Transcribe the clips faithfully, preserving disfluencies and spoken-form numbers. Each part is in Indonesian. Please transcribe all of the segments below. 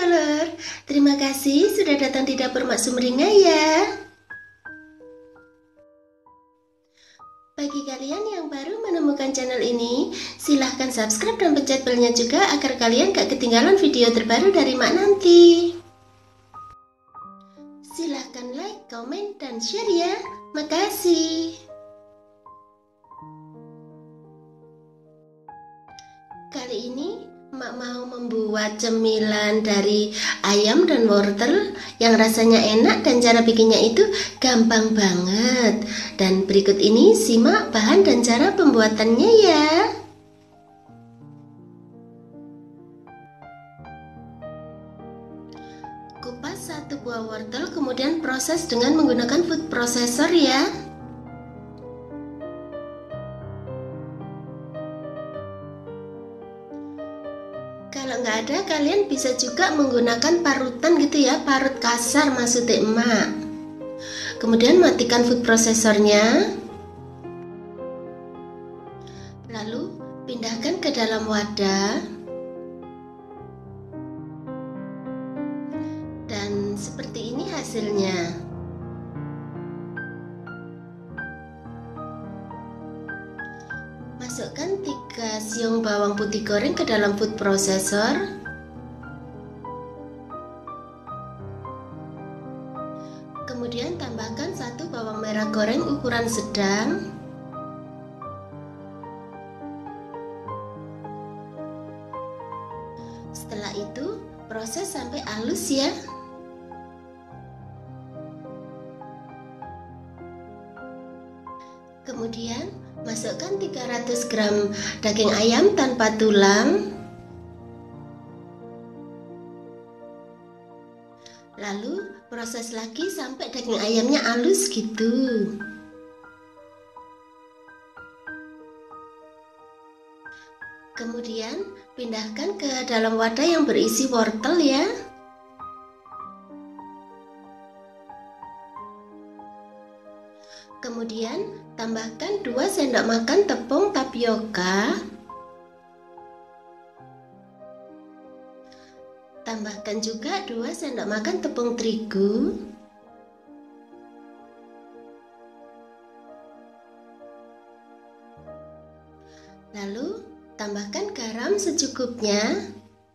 dulur, terima kasih sudah datang di dapur Mak Sumringah ya. Bagi kalian yang baru menemukan channel ini, silahkan subscribe dan pencet belnya juga agar kalian gak ketinggalan video terbaru dari Mak nanti. Silahkan like, komen, dan share ya. Makasih. Kali ini Mak mau membuat cemilan dari ayam dan wortel yang rasanya enak dan cara bikinnya itu gampang banget. Dan berikut ini simak bahan dan cara pembuatannya ya. Kupas satu buah wortel, kemudian proses dengan menggunakan food processor ya. Kalau nggak ada, kalian bisa juga menggunakan parutan gitu ya, parut kasar maksudnya emak. Kemudian matikan food processornya. Lalu pindahkan ke dalam wadah. Dan seperti ini hasilnya. Masukkan tiga siung bawang putih goreng ke dalam food processor. Kemudian tambahkan satu bawang merah goreng ukuran sedang. Setelah itu proses sampai halus ya. Kemudian masukkan tiga ratus gram daging ayam tanpa tulang. Lalu proses lagi sampai daging ayamnya halus gitu. Kemudian pindahkan ke dalam wadah yang berisi wortel ya. Kemudian tambahkan dua sendok makan tepung tapioka. Tambahkan juga dua sendok makan tepung terigu. Lalu tambahkan garam secukupnya.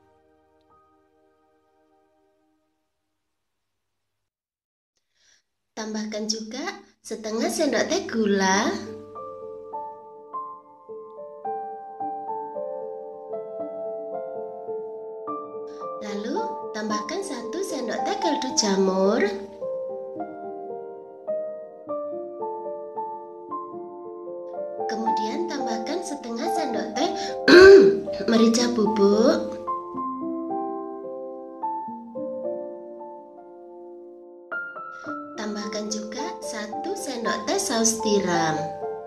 Tambahkan juga setengah sendok teh gula. Lalu tambahkan satu sendok teh kaldu jamur. Kemudian tambahkan setengah sendok teh merica bubuk. Tambahkan juga satu sendok teh saus tiram.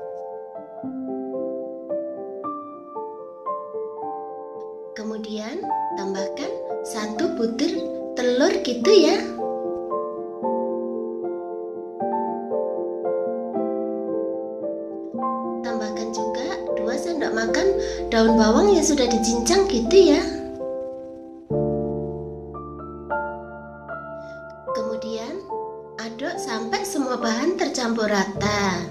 Kemudian tambahkan satu butir telur gitu ya. Tambahkan juga dua sendok makan daun bawang yang sudah dicincang gitu ya. Kemudian aduk sampai semua bahan tercampur rata.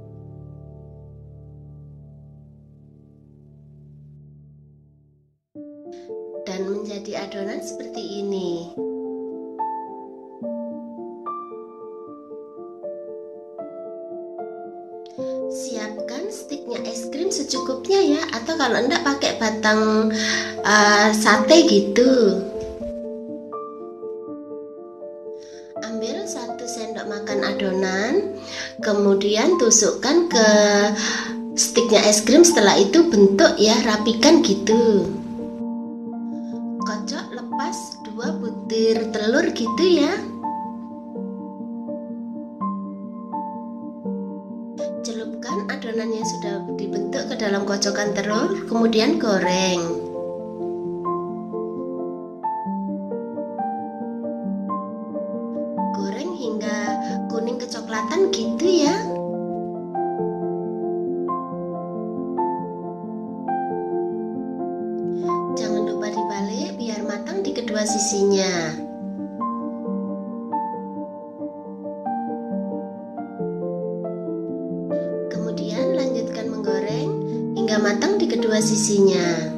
Dan menjadi adonan seperti ini. Siapkan stiknya es krim secukupnya ya, atau kalau enggak pakai batang uh, sate gitu. Ambil satu sendok makan adonan, kemudian tusukkan ke stiknya es krim. Setelah itu bentuk ya, rapikan gitu. Kocok lepas dua butir telur gitu ya. Celupkan adonan yang sudah dibentuk ke dalam kocokan telur, kemudian goreng. Goreng hingga kuning kecoklatan gitu ya. Jangan lupa dibalik biar matang di kedua kedua sisinya. Kemudian lanjutkan menggoreng hingga matang di kedua sisinya.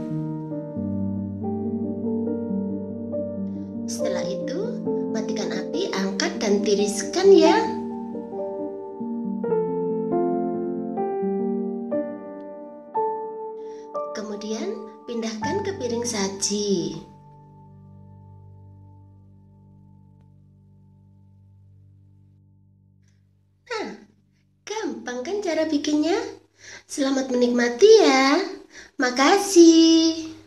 Setelah itu, matikan api, angkat dan tiriskan ya. Kemudian pindahkan ke piring saji. Nah, gampang kan cara bikinnya? Selamat menikmati ya. Makasih.